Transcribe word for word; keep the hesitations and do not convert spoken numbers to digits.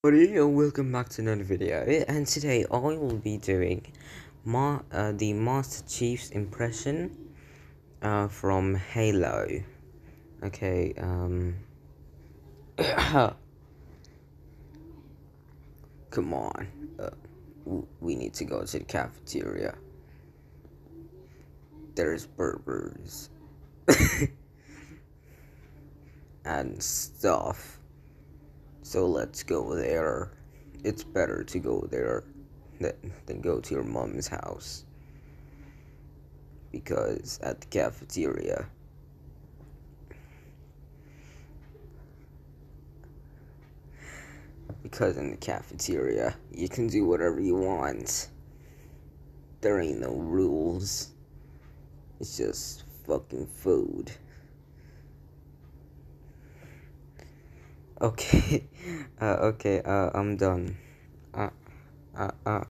Everybody, and welcome back to another video. And today I will be doing ma uh, the Master Chief's impression uh, from Halo. Okay, um, come on, uh, we need to go to the cafeteria. There's burgers and stuff. So let's go there. It's better to go there than, than go to your mom's house. Because at the cafeteria, because in the cafeteria, you can do whatever you want. There ain't no rules. It's just fucking food. Okay, uh, okay, uh, I'm done. Uh, uh, uh.